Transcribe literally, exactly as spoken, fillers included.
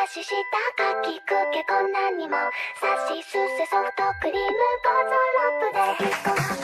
ししたかきくけこんなにもさしすせソフトクリームゴーゾロップで